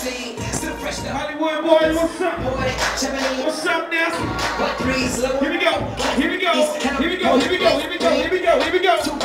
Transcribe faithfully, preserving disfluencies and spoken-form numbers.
Hollywood boys, what's up? What's up now? Here we go. Here we go. Here we go. Here we go. Here we go. Here we go. Here we go.